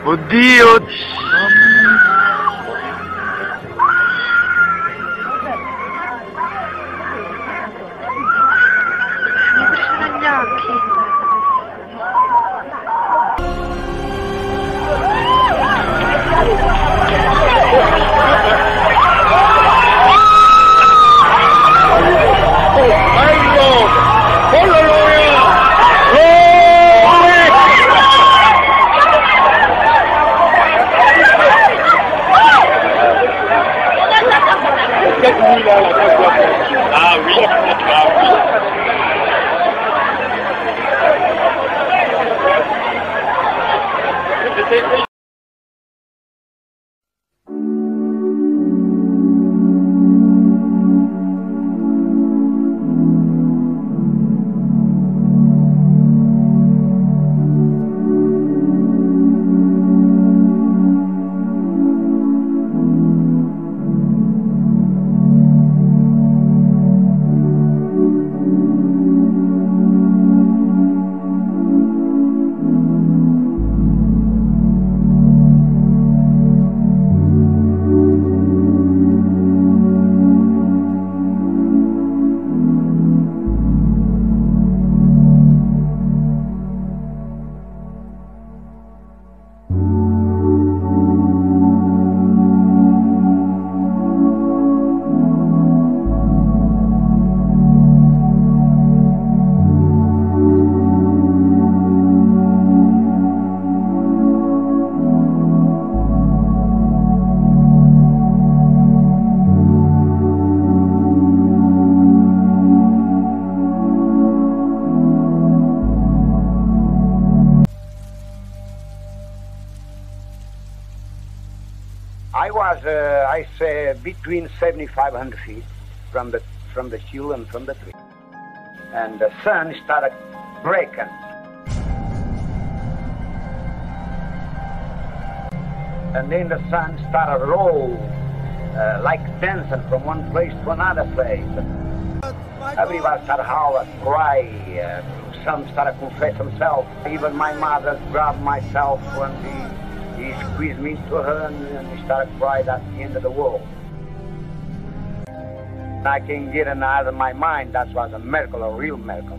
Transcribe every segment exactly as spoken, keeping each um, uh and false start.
Oddio! Mi bruciano gli occhi. Ah oui, ah oui. I was, uh, I say, between seventy-five hundred feet from the from the hill and from the tree, and the sun started breaking. And then the sun started roll, uh, like dancing from one place to another place. Everybody started holler, cry. Uh, some started confess himself. Even my mother grabbed myself when he. He squeezed me to her and, and he started crying. That's the end of the world. I can't get it out of my mind. That was a miracle, a real miracle.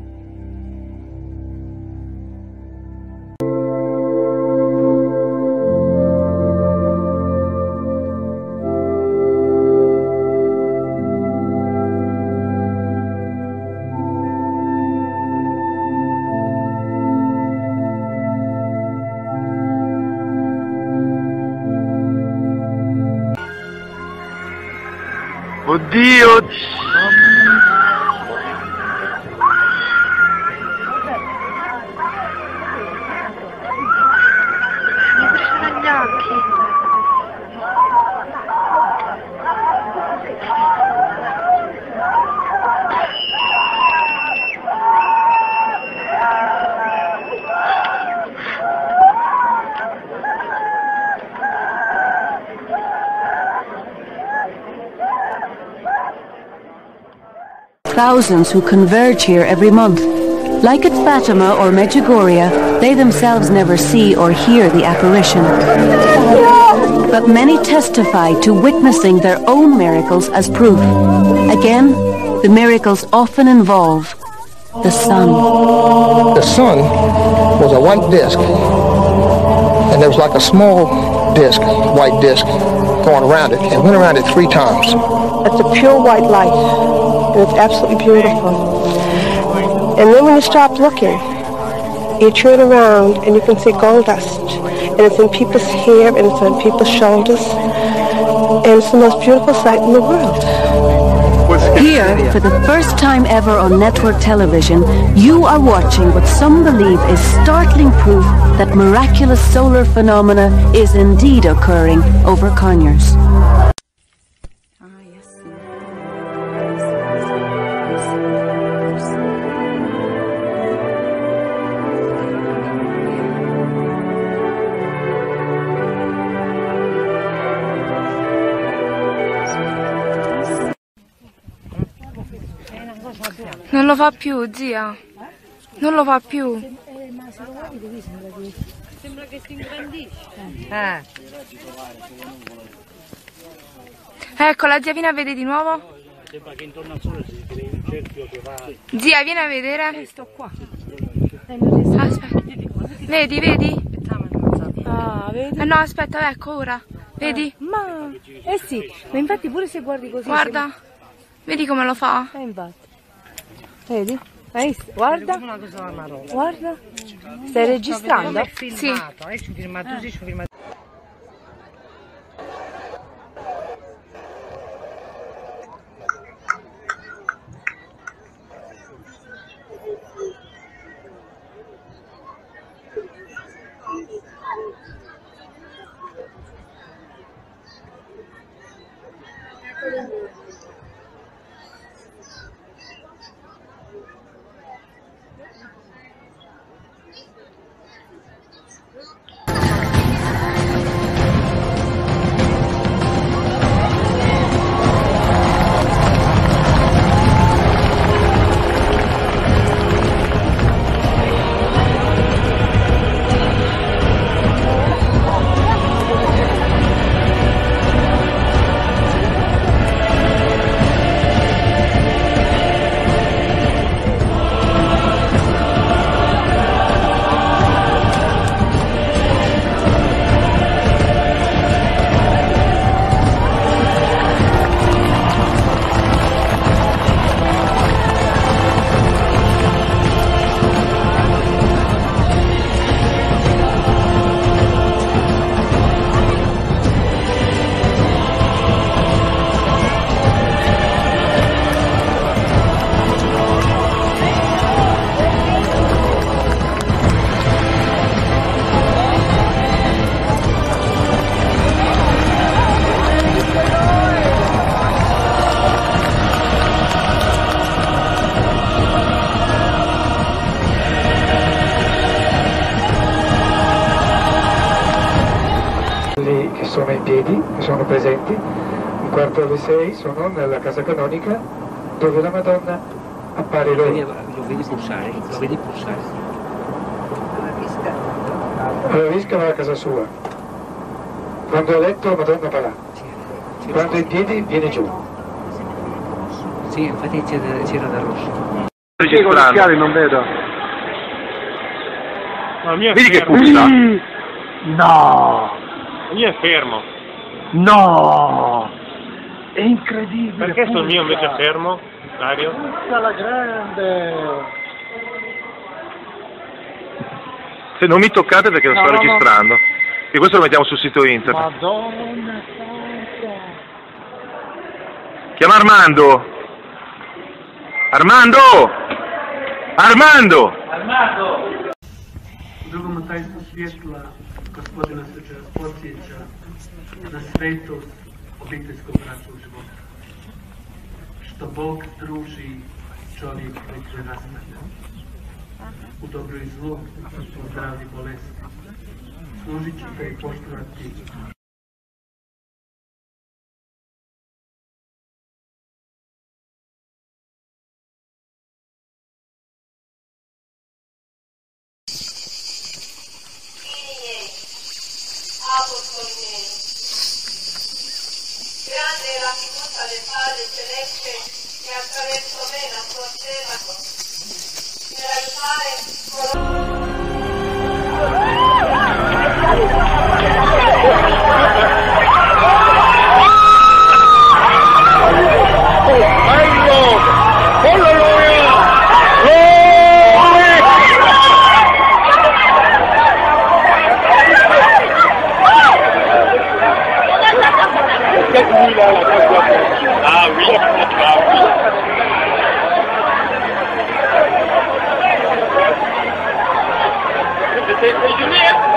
Oddio! Mi bruciano gli occhi. Thousands who converge here every month. Like at Fatima or Medjugorje, they themselves never see or hear the apparition. But many testify to witnessing their own miracles as proof. Again, the miracles often involve the sun. The sun was a white disc, and there was like a small disc, white disc, going around it, and went around it three times. It's a pure white light. And it's absolutely beautiful. And then when you stop looking, you turn around and you can see gold dust. And it's in people's hair and it's on people's shoulders. And it's the most beautiful sight in the world. Here, for the first time ever on network television, you are watching what some believe is startling proof that miraculous solar phenomena is indeed occurring over Conyers. Non lo fa più, zia. Non lo fa più. Sembra che si ingrandisce. Eh. Ecco, la zia viene a vedere di nuovo. Sembra che intorno al sole si crea un cerchio che va... Zia, vieni a vedere. Sto qua. Aspetta. Vedi, vedi? Ah, vedi? Eh no, aspetta, ecco ora. Vedi? Ma... Eh sì, ma infatti pure se guardi così... Guarda. Sembra... Vedi come lo fa? Eh, infatti. Vedi? Hai visto? Guarda. Una cosa marrone. Guarda. Stai registrando? Sì. Hai filmato, sì, filmato. Che sono in piedi, che sono presenti, un quarto alle sei sono nella casa canonica dove la Madonna appare loro. Lo vedi pulsare? Lo vedi pulsare? Alla Visca va a casa sua. Quando è a letto la Madonna va là. Quando è in piedi viene giù. Sì, infatti c'era da rosso. Registrando. Non vedo. Ma il mio è Vedi che fermo. puzza? No! Il mio è fermo. No! È incredibile! Perché sul mio invece è fermo, Dario? Puzza la grande! Se non mi toccate perché lo No, sto no, registrando. E questo lo mettiamo sul sito internet. Madonna santa! Chiama Armando! Armando! Armando! U drugom tajstvu svjetla gospodina se podsjeća na svetost obiteljskog braća u životu. Što Bog druži čovjek dok se rastavlja. U dobro i zlo, u zdravlju i bolesti. Služit ćete i poštovati apostoli miei. Grande è la fiducia del Padre Celeste che attraverso me la conceda per aiutare coloro. Ah oui, ah oui. C'était déjeuner.